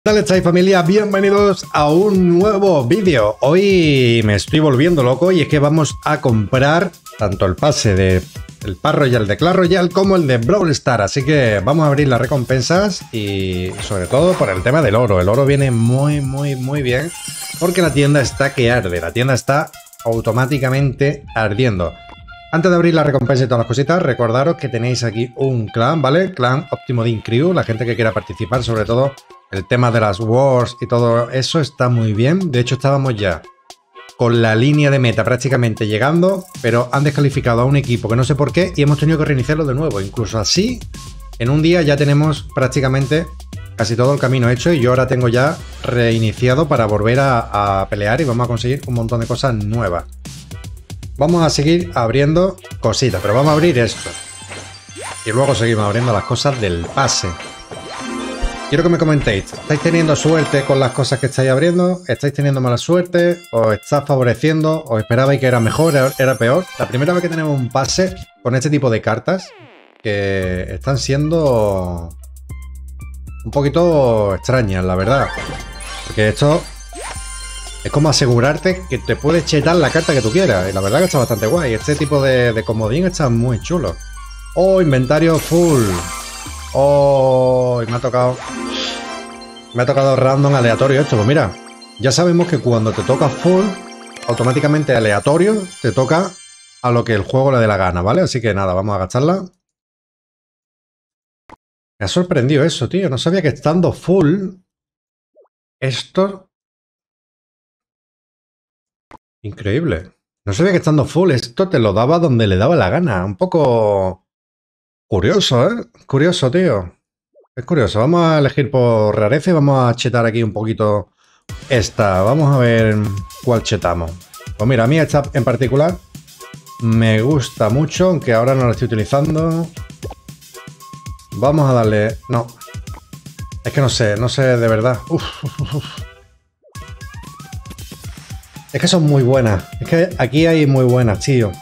¿Qué tal estáis, familia? Bienvenidos a un nuevo vídeo. Hoy me estoy volviendo loco y es que vamos a comprar tanto el pase de el Pass Royale de Clash Royale como el de Brawl Stars. Así que vamos a abrir las recompensas y sobre todo por el tema del oro. El oro viene muy bien porque la tienda está que arde. La tienda está automáticamente ardiendo. Antes de abrir la recompensa y todas las cositas, recordaros que tenéis aquí un clan, ¿vale? Clan Optimo Team Crew, la gente que quiera participar, sobre todo el tema de las wars y todo eso está muy bien. De hecho, estábamos ya con la línea de meta prácticamente llegando, pero han descalificado a un equipo que no sé por qué y hemos tenido que reiniciarlo de nuevo. Incluso así, en un día ya tenemos prácticamente casi todo el camino hecho y yo ahora tengo ya reiniciado para volver a pelear y vamos a conseguir un montón de cosas nuevas. Vamos a seguir abriendo cositas, pero vamos a abrir esto. Y luego seguimos abriendo las cosas del pase. Quiero que me comentéis, ¿estáis teniendo suerte con las cosas que estáis abriendo? ¿Estáis teniendo mala suerte? ¿Os está favoreciendo? ¿Os esperabais que era mejor? ¿Era peor? La primera vez que tenemos un pase con este tipo de cartas que están siendo un poquito extrañas, la verdad. Porque esto es como asegurarte que te puedes chetar la carta que tú quieras. Y la verdad que está bastante guay. Este tipo de comodín está muy chulo. Oh, inventario full. Oh, me ha tocado random aleatorio esto. Pues mira, ya sabemos que cuando te toca full, automáticamente aleatorio te toca a lo que el juego le dé la gana, ¿vale? Así que nada, vamos a gastarla. Me ha sorprendido eso, tío. No sabía que estando full esto... Increíble. No sabía que estando full esto te lo daba donde le daba la gana. Un poco curioso, ¿eh? Curioso, tío. Es curioso. Vamos a elegir por rareza y vamos a chetar aquí un poquito esta. Vamos a ver cuál chetamos. Pues mira, a mí esta en particular me gusta mucho, aunque ahora no la estoy utilizando. Vamos a darle... No. Es que no sé de verdad. Uf. Es que son muy buenas. Es que aquí hay muy buenas, tío.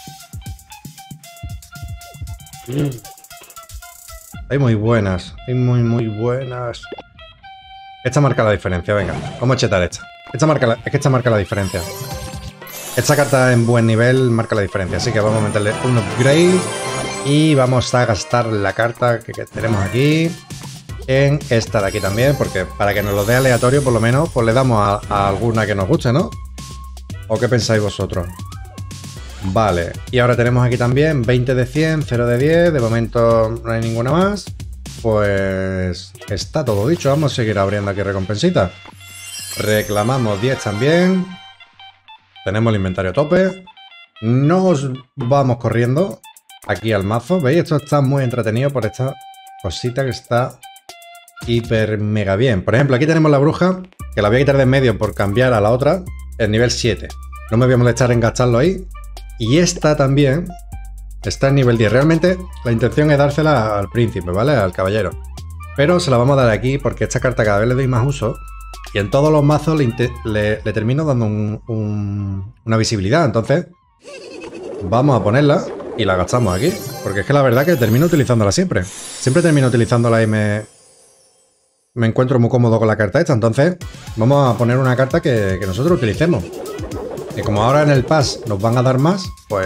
Hay muy buenas. Hay muy buenas. Esta marca la diferencia, venga. Vamos a chetar esta. Es que esta marca la diferencia. Esta carta en buen nivel marca la diferencia. Así que vamos a meterle un upgrade. Y vamos a gastar la carta que tenemos aquí en esta de aquí también. Porque para que nos lo dé aleatorio, por lo menos, pues le damos a alguna que nos guste, ¿no? ¿O qué pensáis vosotros? Vale, y ahora tenemos aquí también 20 de 100, 0 de 10. De momento no hay ninguna más. Pues está todo dicho. Vamos a seguir abriendo aquí recompensitas. Reclamamos 10 también. Tenemos el inventario a tope. Nos vamos corriendo aquí al mazo. ¿Veis? Esto está muy entretenido por esta cosita que está hiper mega bien. Por ejemplo, aquí tenemos la bruja, que la voy a quitar de en medio por cambiar a la otra. El nivel 7. No me voy a molestar en gastarlo ahí. Y esta también está en nivel 10. Realmente la intención es dársela al príncipe, ¿vale? Al caballero. Pero se la vamos a dar aquí porque esta carta cada vez le doy más uso. Y en todos los mazos le termino dando una visibilidad. Entonces vamos a ponerla y la gastamos aquí. Porque es que la verdad que termino utilizándola siempre. Siempre termino utilizándola y me encuentro muy cómodo con la carta esta. Entonces vamos a poner una carta que nosotros utilicemos. Y como ahora en el pass nos van a dar más, pues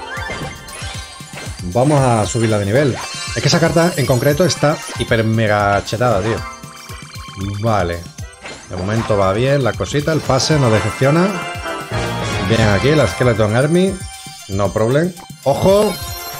vamos a subirla de nivel. Es que esa carta en concreto está hiper mega chetada, tío. Vale. De momento va bien la cosita. El pase no decepciona. Bien aquí la Skeleton Army. No problem. ¡Ojo!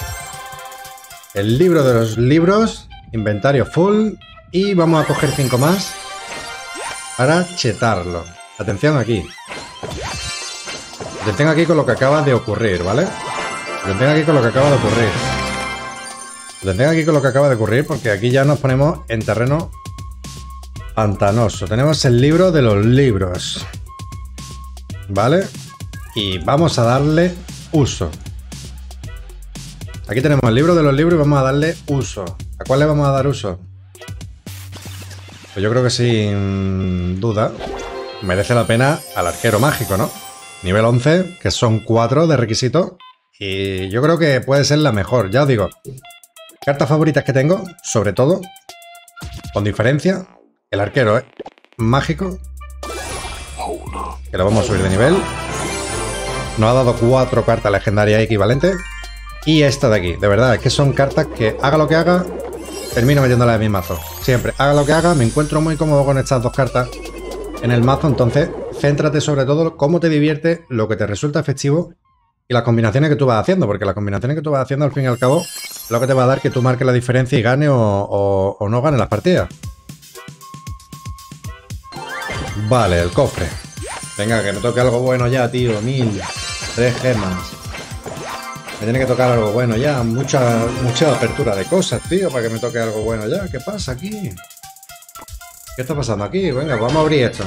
El libro de los libros. Inventario full. Y vamos a coger 5 más para chetarlo. Atención aquí. Atención aquí con lo que acaba de ocurrir, ¿vale? Atención aquí con lo que acaba de ocurrir. Atención aquí con lo que acaba de ocurrir porque aquí ya nos ponemos en terreno pantanoso. Tenemos el libro de los libros. ¿Vale? Y vamos a darle uso. Aquí tenemos el libro de los libros y vamos a darle uso. ¿A cuál le vamos a dar uso? Pues yo creo que sin duda merece la pena al arquero mágico, ¿no? Nivel 11, que son 4 de requisito. Y yo creo que puede ser la mejor, ya os digo. Cartas favoritas que tengo, sobre todo, con diferencia, El arquero, mágico. Que lo vamos a subir de nivel. Nos ha dado 4 cartas legendarias equivalentes. Y esta de aquí, de verdad, es que son cartas que haga lo que haga, termino metiéndolas en mi mazo. Siempre, haga lo que haga, me encuentro muy cómodo con estas 2 cartas en el mazo. Entonces, céntrate sobre todo cómo te divierte, lo que te resulta efectivo y las combinaciones que tú vas haciendo. Porque las combinaciones que tú vas haciendo, al fin y al cabo, es lo que te va a dar que tú marques la diferencia y gane o no gane las partidas. Vale, el cofre. Venga, que me toque algo bueno ya, tío. 3 gemas. Me tiene que tocar algo bueno ya. Mucha apertura de cosas, tío, para que me toque algo bueno ya. ¿Qué pasa aquí? ¿Qué está pasando aquí? Venga, vamos a abrir esto.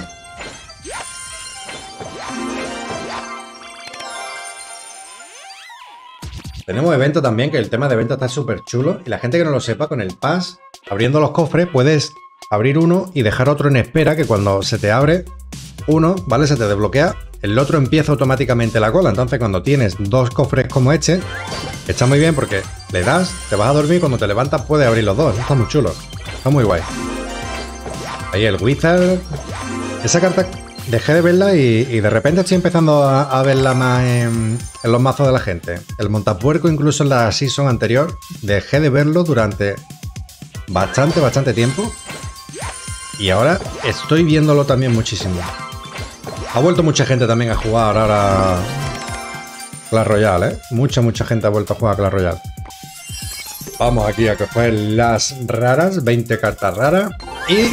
Tenemos evento también, que el tema de evento está súper chulo. Y la gente que no lo sepa, con el pass, abriendo los cofres, puedes abrir uno y dejar otro en espera, que cuando se te abre uno, ¿vale? Se te desbloquea, el otro empieza automáticamente la cola. Entonces, cuando tienes 2 cofres como este, está muy bien porque le das, te vas a dormir y cuando te levantas puedes abrir los 2. Está muy chulo. Está muy guay. Ahí el Wizard. Esa carta dejé de verla y de repente estoy empezando a verla más en los mazos de la gente. El montapuerco, incluso en la season anterior, dejé de verlo durante bastante tiempo. Y ahora estoy viéndolo también muchísimo. Ha vuelto mucha gente también a jugar ahora Clash Royale, ¿eh? Mucha gente ha vuelto a jugar a Clash Royale. Vamos aquí a coger las raras, 20 cartas raras. Y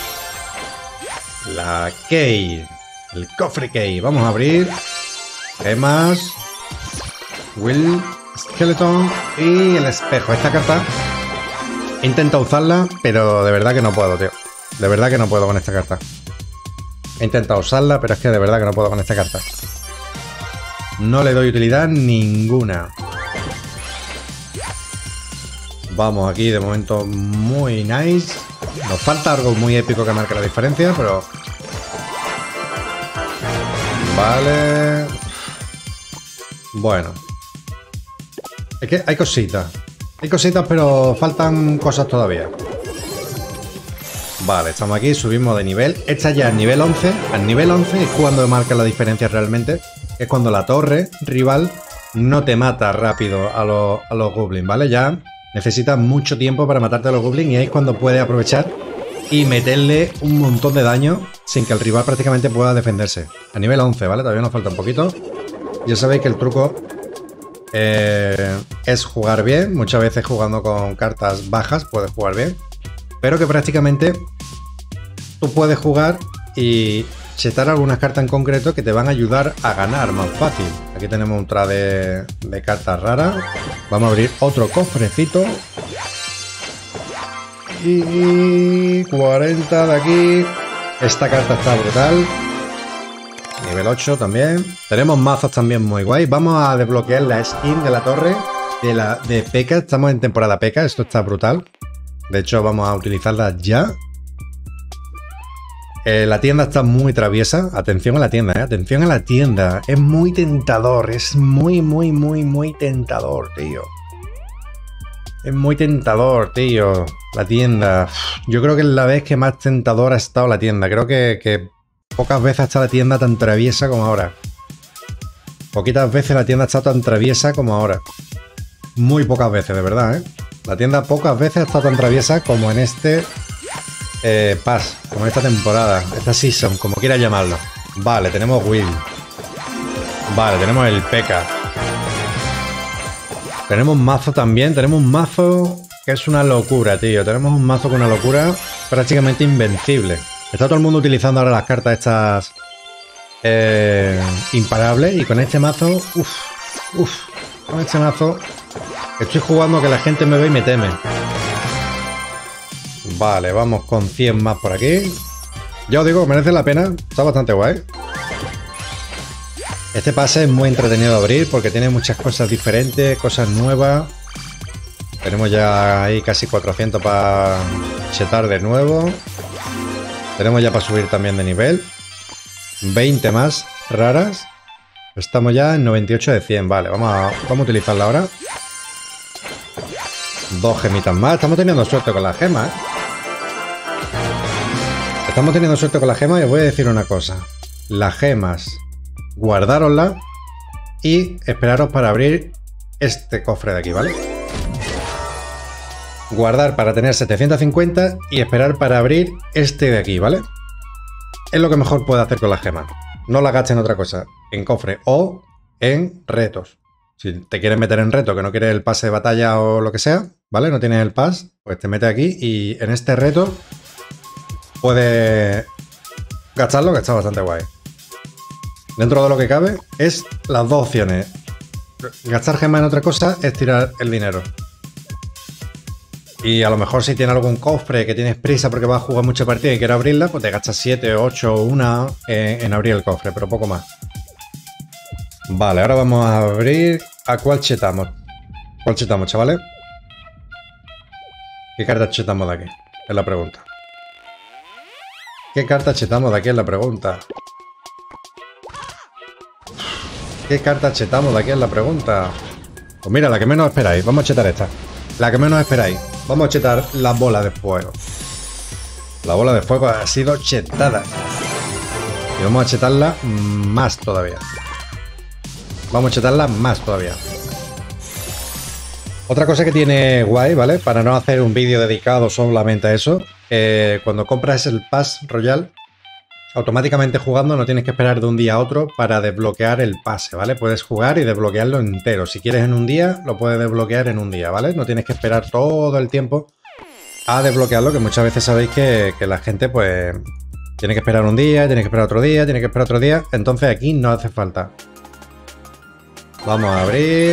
la key, el cofre key. Vamos a abrir gemas, Will, Skeleton y el espejo. Esta carta he intentado usarla, pero de verdad que no puedo, tío. De verdad que no puedo con esta carta. He intentado usarla, pero es que de verdad que no puedo con esta carta. No le doy utilidad ninguna. Vamos aquí de momento muy nice. Nos falta algo muy épico que marque la diferencia, pero... Vale. Bueno. Es que hay cositas. Hay cositas, pero faltan cosas todavía. Vale, estamos aquí, subimos de nivel. Esta ya es nivel 11. Al nivel 11 es cuando marca la diferencia realmente. Es cuando la torre rival no te mata rápido a los goblins, ¿vale? Ya necesitas mucho tiempo para matarte a los goblins y ahí es cuando puedes aprovechar y meterle un montón de daño sin que el rival prácticamente pueda defenderse. A nivel 11, ¿vale? Todavía nos falta un poquito. Ya sabéis que el truco es jugar bien. Muchas veces jugando con cartas bajas puedes jugar bien. Pero que prácticamente tú puedes jugar y setar algunas cartas en concreto que te van a ayudar a ganar más fácil. Aquí tenemos un trade de cartas raras. Vamos a abrir otro cofrecito. Y 40 de aquí. Esta carta está brutal. Nivel 8 también. Tenemos mazos también muy guay. Vamos a desbloquear la skin de la torre de P.E.K.K.A. Estamos en temporada P.E.K.K.A. Esto está brutal. De hecho, vamos a utilizarla ya. La tienda está muy traviesa. Atención a la tienda, ¿eh? Atención a la tienda. Es muy tentador. Es muy tentador, tío. Es muy tentador, tío. La tienda. Yo creo que es la vez que más tentadora ha estado la tienda. Creo que pocas veces ha estado la tienda tan traviesa como ahora. Poquitas veces la tienda ha estado tan traviesa como ahora. Muy pocas veces, de verdad, ¿eh? La tienda pocas veces ha estado tan traviesa como en este pass, como en esta temporada, esta season, como quieras llamarlo. Vale, tenemos Will. Vale, tenemos el P.E.K.K.A. Tenemos mazo también, tenemos un mazo que es una locura, tío. Tenemos un mazo con una locura prácticamente invencible. Está todo el mundo utilizando ahora las cartas estas imparables y con este mazo, con este mazo estoy jugando que la gente me ve y me teme. Vale, vamos con 100 más por aquí. Ya os digo, merece la pena. Está bastante guay. Este pase es muy entretenido de abrir porque tiene muchas cosas diferentes, cosas nuevas. Tenemos ya ahí casi 400 para chetar de nuevo. Tenemos ya para subir también de nivel. 20 más raras. Estamos ya en 98 de 100. Vale, vamos a utilizarla ahora. 2 gemitas más. Estamos teniendo suerte con las gemas, ¿eh? estamos teniendo suerte con las gemas y os voy a decir una cosa. Las gemas, guardároslas y esperaros para abrir este cofre de aquí, ¿vale? Guardar para tener 750 y esperar para abrir este de aquí, ¿vale? Es lo que mejor puede hacer con las gemas. No la gastes en otra cosa, en cofre o en retos. Si te quieres meter en reto, que no quieres el pase de batalla o lo que sea, ¿vale? No tienes el pas, pues te metes aquí y en este reto puedes gastarlo, que está bastante guay. Dentro de lo que cabe es las dos opciones. Gastar gemas en otra cosa es tirar el dinero. Y a lo mejor si tienes algún cofre que tienes prisa porque vas a jugar mucha partida y quieres abrirla, pues te gastas 7, 8 o 1 en abrir el cofre, pero poco más. Vale, ahora vamos a abrir... ¿A cuál chetamos? ¿Cuál chetamos, chavales? ¿Qué carta chetamos de aquí? Es la pregunta. ¿Qué carta chetamos de aquí? Es la pregunta. ¿Qué carta chetamos de aquí? Es la pregunta. Pues mira, la que menos esperáis. Vamos a chetar esta. La que menos esperáis. Vamos a chetar la bola de fuego. La bola de fuego ha sido chetada. Y vamos a chetarla más todavía. Vamos a chetarla más todavía. Otra cosa que tiene guay, ¿vale? Para no hacer un vídeo dedicado solamente a eso. Cuando compras el Pass Royal, automáticamente jugando no tienes que esperar de un día a otro para desbloquear el pase, ¿vale? Puedes jugar y desbloquearlo entero. Si quieres en un día, lo puedes desbloquear en un día, ¿vale? No tienes que esperar todo el tiempo a desbloquearlo, que muchas veces sabéis que la gente, pues, tiene que esperar un día, tiene que esperar otro día, tiene que esperar otro día. Entonces aquí no hace falta. Vamos a abrir.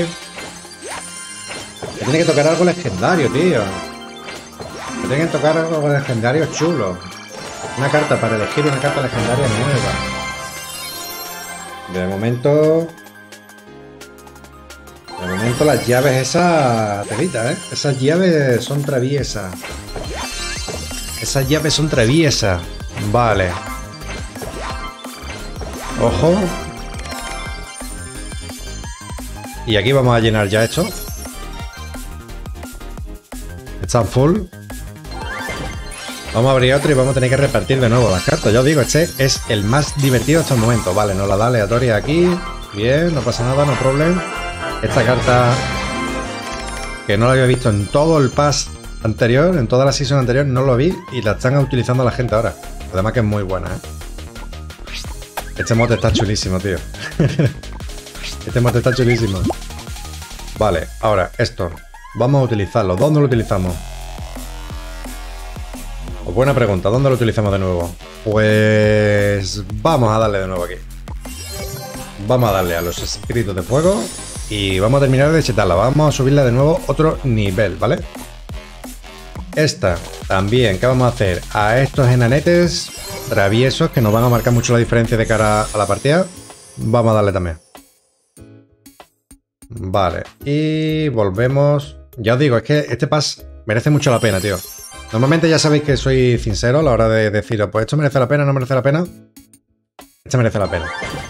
Me tiene que tocar algo legendario, tío. Me tiene que tocar algo legendario chulo. Una carta para elegir una carta legendaria nueva. De momento las llaves esas... Telita, ¿eh? Esas llaves son traviesas. Esas llaves son traviesas. Vale. Ojo. Y aquí vamos a llenar ya esto. Están full. Vamos a abrir otro y vamos a tener que repartir de nuevo las cartas. Ya os digo, este es el más divertido hasta el momento. Vale, nos la da aleatoria aquí. Bien, no pasa nada, no problem. Esta carta que no la había visto en todo el pass anterior, en toda la season anterior, no lo vi y la están utilizando la gente ahora. Además que es muy buena, ¿eh? Este mote está chulísimo, tío. Este mote está chulísimo. Vale, ahora esto. Vamos a utilizarlo. ¿Dónde lo utilizamos? Pues buena pregunta. ¿Dónde lo utilizamos de nuevo? Pues vamos a darle de nuevo aquí. Vamos a darle a los espíritus de fuego y vamos a terminar de chetarla. Vamos a subirla de nuevo otro nivel, ¿vale? Esta también. ¿Qué vamos a hacer? A estos enanetes traviesos que nos van a marcar mucho la diferencia de cara a la partida. Vamos a darle también. Vale. Y volvemos. Ya os digo, es que este pass merece mucho la pena, tío. Normalmente ya sabéis que soy sincero a la hora de deciros, pues esto merece la pena, no merece la pena. Este merece la pena.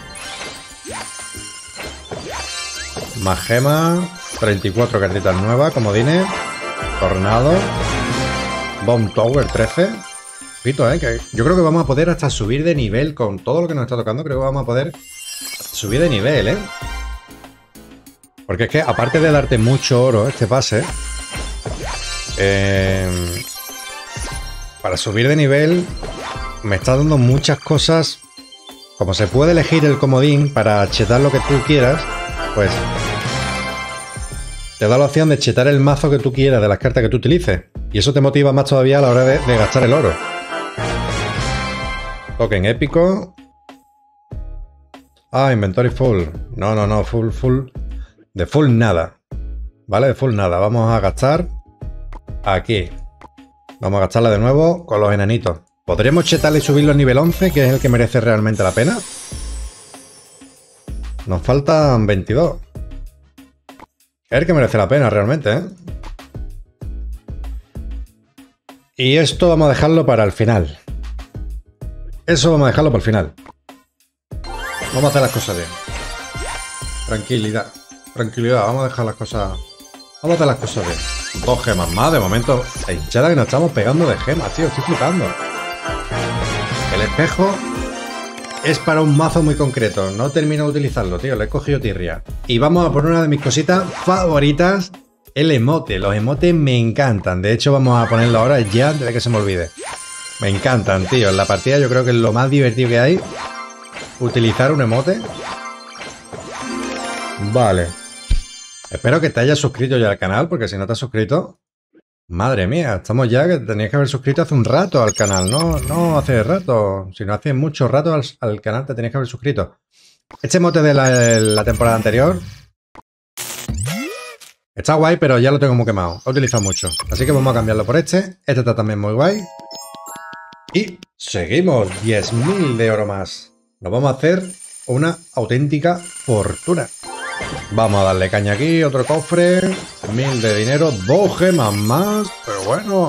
Más gemas. 34 cartitas nuevas, comodines. Tornado. Bomb Tower 13. Pito, que yo creo que vamos a poder hasta subir de nivel con todo lo que nos está tocando. Creo que vamos a poder subir de nivel, Porque es que aparte de darte mucho oro este pase, para subir de nivel me está dando muchas cosas. Como se puede elegir el comodín para chetar lo que tú quieras, pues te da la opción de chetar el mazo que tú quieras de las cartas que tú utilices. Y eso te motiva más todavía a la hora de gastar el oro. Token épico. Ah, inventory full. No, full. De full nada. ¿Vale? De full nada. Vamos a gastar aquí. Vamos a gastarla de nuevo con los enanitos. ¿Podríamos chetarle y subirlo a nivel 11, que es el que merece realmente la pena? Nos faltan 22. Es el que merece la pena realmente, Y esto vamos a dejarlo para el final. Eso vamos a dejarlo para el final. Vamos a hacer las cosas bien. Tranquilidad. Tranquilidad, vamos a dejar las cosas... Vamos a hacer las cosas bien. 2 gemas más, de momento. La hinchada que nos estamos pegando de gemas, tío. Estoy flipando. El espejo es para un mazo muy concreto. No termino de utilizarlo, tío. Le he cogido tirria. Y vamos a por una de mis cositas favoritas. El emote. Los emotes me encantan. De hecho, vamos a ponerlo ahora ya antes de que se me olvide. Me encantan, tío. En la partida yo creo que es lo más divertido que hay. Utilizar un emote. Vale. Espero que te hayas suscrito ya al canal, porque si no te has suscrito... Madre mía, estamos ya que te tenías que haber suscrito hace un rato al canal, no hace rato, sino hace mucho rato al canal te tenías que haber suscrito. Este emote de la temporada anterior está guay, pero ya lo tengo muy quemado, lo he utilizado mucho. Así que vamos a cambiarlo por este, este está también muy guay. Y seguimos, 10.000 de oro más. Nos vamos a hacer una auténtica fortuna. Vamos a darle caña aquí, otro cofre, 1000 de dinero, 2 gemas más, pero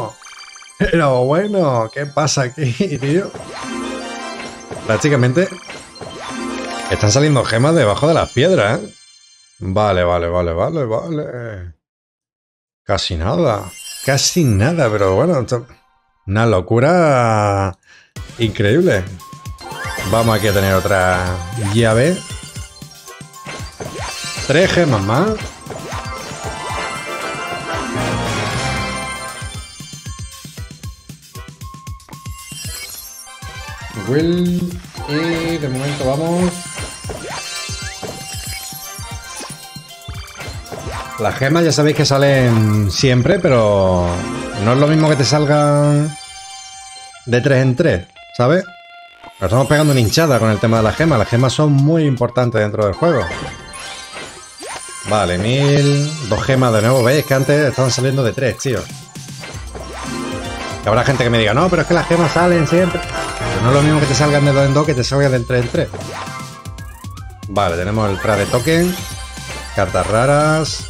bueno, ¿qué pasa aquí, tío? Prácticamente están saliendo gemas debajo de las piedras, ¿eh? Vale. Casi nada, pero bueno, una locura increíble. Vamos aquí a tener otra llave. 3 gemas más. Will. Y de momento vamos. Las gemas ya sabéis que salen siempre, pero no es lo mismo que te salgan de 3 en 3, ¿sabes? Nos estamos pegando una hinchada con el tema de las gemas. Las gemas son muy importantes dentro del juego. Vale, 1000. 2 gemas de nuevo. ¿Veis? Que antes estaban saliendo de 3, tío. Y habrá gente que me diga, no, pero es que las gemas salen siempre. Pero no es lo mismo que te salgan de 2 en 2 que te salgan del 3 en 3. Vale, tenemos el trade token. Cartas raras.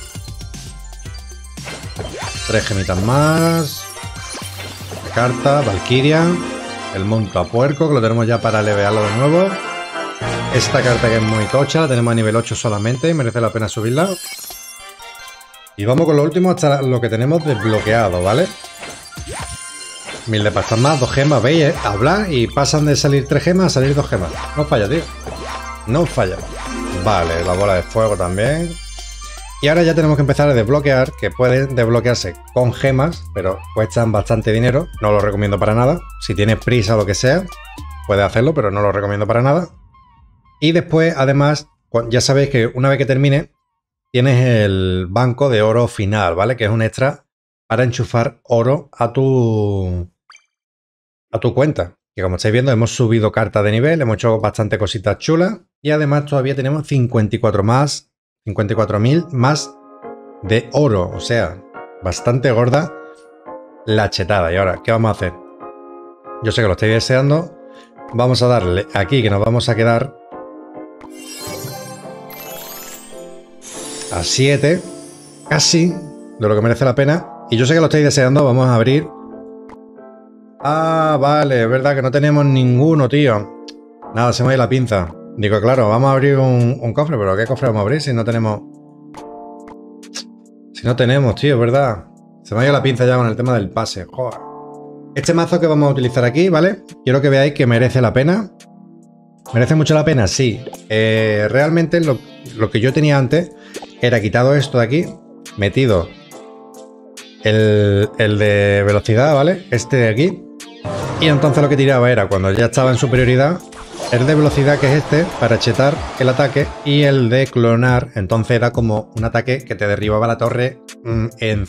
3 gemitas más. Carta, Valkyria. El monto a puerco, que lo tenemos ya para levearlo de nuevo. Esta carta que es muy tocha, la tenemos a nivel 8 solamente, merece la pena subirla. Y vamos con lo último hasta lo que tenemos desbloqueado, ¿vale? 1000 de pastas más, 2 gemas, ¿veis? Hablar y pasan de salir 3 gemas a salir 2 gemas. No falla, tío. No falla. Vale, la bola de fuego también. Y ahora ya tenemos que empezar a desbloquear, que pueden desbloquearse con gemas, pero cuestan bastante dinero. No lo recomiendo para nada. Si tienes prisa o lo que sea, puedes hacerlo, pero no lo recomiendo para nada. Y después, además, ya sabéis que una vez que termine, tienes el banco de oro final, ¿vale? Que es un extra para enchufar oro a tu cuenta. Que como estáis viendo, hemos subido cartas de nivel, hemos hecho bastante cositas chulas. Y además todavía tenemos 54.000 más de oro. O sea, bastante gorda la chetada. Y ahora, ¿qué vamos a hacer? Yo sé que lo estáis deseando. Vamos a darle aquí que nos vamos a quedar a 7, casi, de lo que merece la pena. Y yo sé que lo estáis deseando, vamos a abrir. Ah, vale, es verdad que no tenemos ninguno, tío. Nada, se me ha ido la pinza. Digo, claro, vamos a abrir un cofre, pero ¿qué cofre vamos a abrir si no tenemos? Si no tenemos, tío, es verdad. Se me ha ido la pinza ya con el tema del pase, joder. Este mazo que vamos a utilizar aquí, ¿vale? Quiero que veáis que merece la pena. ¿Merece mucho la pena? Sí. Realmente lo que yo tenía antes era quitado esto de aquí, metido el de velocidad, ¿vale? Este de aquí. Y entonces lo que tiraba era, cuando ya estaba en superioridad, el de velocidad, que es este, para chetar el ataque, y el de clonar, entonces era como un ataque que te derribaba la torre en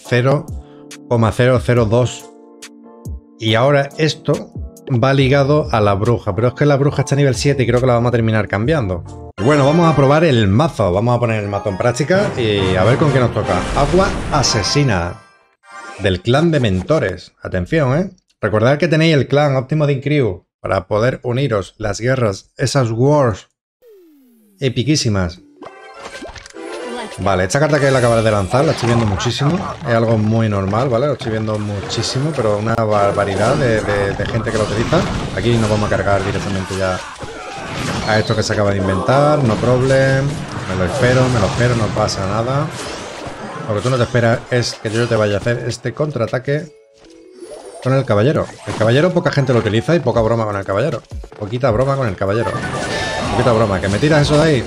0,002. Y ahora esto va ligado a la bruja, pero es que la bruja está a nivel 7 y creo que la vamos a terminar cambiando. Bueno, vamos a probar el mazo, vamos a poner el mazo en práctica y a ver con qué nos toca. Agua asesina, del clan de mentores. Atención, ¿eh? Recordad que tenéis el clan óptimo de Crew para poder uniros las guerras, esas wars epiquísimas. Vale, esta carta que la acabas de lanzar la estoy viendo muchísimo. Es algo muy normal, ¿vale? Lo estoy viendo muchísimo, pero una barbaridad de gente que lo utiliza. Aquí nos vamos a cargar directamente ya a esto que se acaba de inventar. No problem. Me lo espero, no pasa nada. Lo que tú no te esperas es que yo te vaya a hacer este contraataque. con el caballero. El caballero poca gente lo utiliza y poca broma con el caballero. Poquita broma con el caballero. Poquita broma. Que me tiras eso de ahí.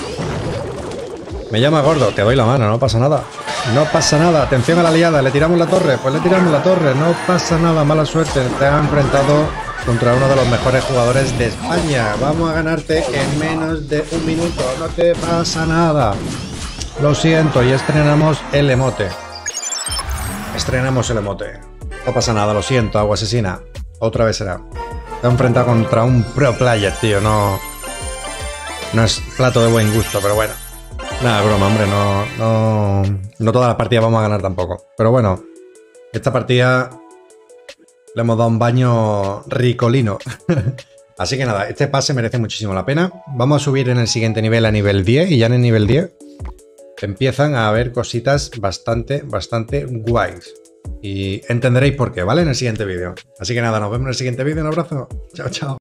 Me llama gordo. Te doy la mano, no pasa nada. No pasa nada. Atención a la liada. ¿Le tiramos la torre? Pues le tiramos la torre. No pasa nada. Mala suerte. Te has enfrentado contra uno de los mejores jugadores de España. Vamos a ganarte en menos de un minuto. No te pasa nada. Lo siento. Y estrenamos el emote. Estrenamos el emote. No pasa nada. Lo siento, agua asesina. Otra vez será. Te he enfrentado contra un pro player, tío. No es plato de buen gusto, pero bueno. Nada, broma, hombre. No todas las partidas vamos a ganar tampoco. Pero bueno, esta partida le hemos dado un baño ricolino. Así que nada, este pase merece muchísimo la pena. Vamos a subir en el siguiente nivel a nivel 10. Y ya en el nivel 10 empiezan a haber cositas bastante guays. Y entenderéis por qué, ¿vale? En el siguiente vídeo. Así que nada, nos vemos en el siguiente vídeo. Un abrazo. Chao, chao.